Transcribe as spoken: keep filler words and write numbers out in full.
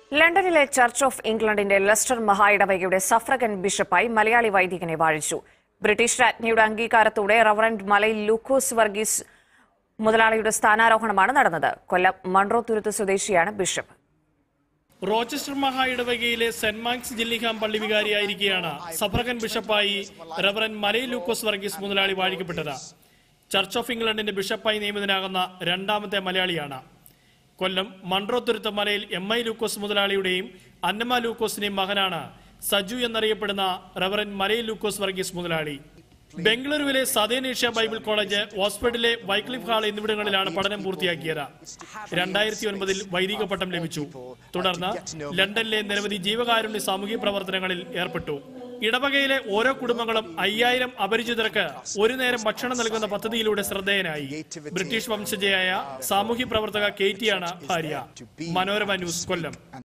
ലണ്ടനിലെ church of ഇംഗ്ലണ്ടിന്റെ Leicester മഹായിടവകയുടെ സഫ്രഗൻ ബിഷപ്പായി മലയാളി വൈദികനെ വാഴിച്ചു. ബ്രിട്ടീഷ് രാജ്ഞിയുടെ അംഗീകാരത്തോടെ റവറന്റ് മലയിൽ ലൂക്കോസ് വർഗീസ് മുതലാളിയുടെ സ്ഥാനാരോഹണമാണ് നടന്നത്. കൊല്ലം മൺട്രോത്തുരുത്ത് സ്വദേശിയാണ് ബിഷപ്പ്. റോച്ചസ്റ്റർ മഹായിടവകയിലെ സെന്റ് മാർക്സ് ജില്ലിഹാം പള്ളി വികാരിയായിരിക്കെയാണ് സഫ്രഗൻ ബിഷപ്പായി റവറന്റ് മലയിൽ ലൂക്കോസ് വർഗീസ് മുതലാളി വാഴിക്കപ്പെട്ടത്. ചർച്ച് ഓഫ് ഇംഗ്ലണ്ടിന്റെ ബിഷപ്പായി നിയമിതനാകുന്ന രണ്ടാമത്തെ മലയാളിയാണ്. കൊല്ലം മൺട്രോത്തുരുത്ത് മലയിൽ എം ഐ ലൂക്കോസ് മുതലാളിയുടെയും അന്നമ്മ ലൂക്കോസിന്റെയും മകനാണ് സജു എന്നറിയപ്പെടുന്ന റവറന്റ് മലയിൽ ലൂക്കോസ് വർഗീസ് മുതലാളി. ബംഗളൂരുവിലെ സദേൺ ഏഷ്യ ബൈബിൾ കോളേജ്, ഓക്സ്ഫോർഡിലെ വൈക്ലിഫ് ഹാൾ എന്നിവിടങ്ങളിലാണ് പഠനം പൂർത്തിയാക്കിയത്. രണ്ടായിരത്തി ഒൻപതിൽ വൈദിക പട്ടം ലഭിച്ചു. തുടർന്ന് ലണ്ടനിലെ നിരവധി ജീവകാരുണ്യ സാമൂഹിക പ്രവർത്തനങ്ങളിൽ ഏർപ്പെട്ടു. ഇടവകയിലെ ഓരോ കുടുംബങ്ങളും അയ്യായിരം അപരിചിതർക്ക് ഒരു നേരം ഭക്ഷണം നൽകുന്ന പദ്ധതിയിലൂടെ ശ്രദ്ധേയനായി. ബ്രിട്ടീഷ് വംശജയായ സാമൂഹ്യ പ്രവർത്തക കേറ്റിയാണ് ഭാര്യ. മനോരമ ന്യൂസ്, കൊല്ലം.